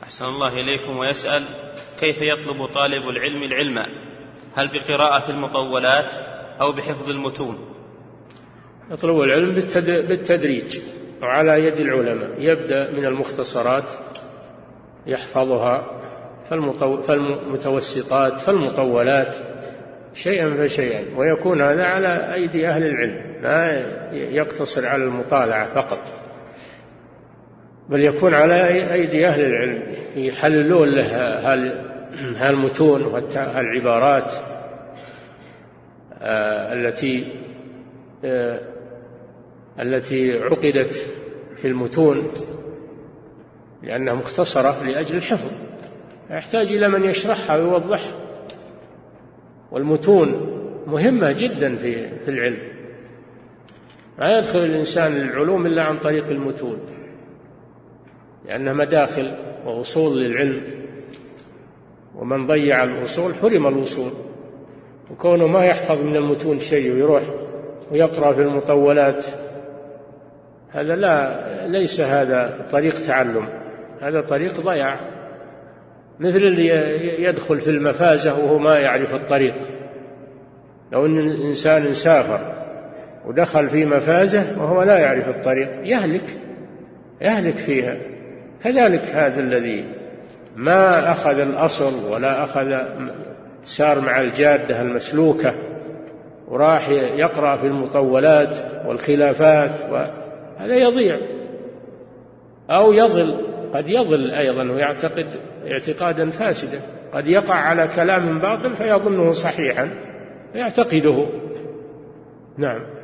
أحسن الله إليكم. ويسأل: كيف يطلب طالب العلم العلم؟ هل بقراءة المطولات أو بحفظ المتون؟ يطلب العلم بالتدريج وعلى يد العلماء، يبدأ من المختصرات يحفظها، فالمتوسطات، فالمطولات، شيئا فشيئا، ويكون هذا على أيدي أهل العلم، لا يقتصر على المطالعة فقط، بل يكون على أيدي أهل العلم يحللون له هالمتون والعبارات التي عقدت في المتون، لأنها مختصرة لأجل الحفظ، يحتاج إلى من يشرحها ويوضحها. والمتون مهمة جدا في العلم، لا يدخل الإنسان للعلوم إلا عن طريق المتون، لأنها مداخل وأصول للعلم، ومن ضيع الأصول حرم الوصول. وكونه ما يحفظ من المتون شيء ويروح ويقرأ في المطولات، هذا ليس هذا طريق تعلم، هذا طريق ضياع، مثل اللي يدخل في المفازة وهو ما يعرف الطريق. لو أن الإنسان سافر ودخل في مفازة وهو لا يعرف الطريق يهلك فيها. كذلك هذا الذي ما أخذ الأصل ولا سار مع الجادة المسلوكة وراح يقرأ في المطولات والخلافات، هذا يضيع أو يضل، قد يضل أيضا ويعتقد اعتقادا فاسدا، قد يقع على كلام باطل فيظنه صحيحا فيعتقده. نعم.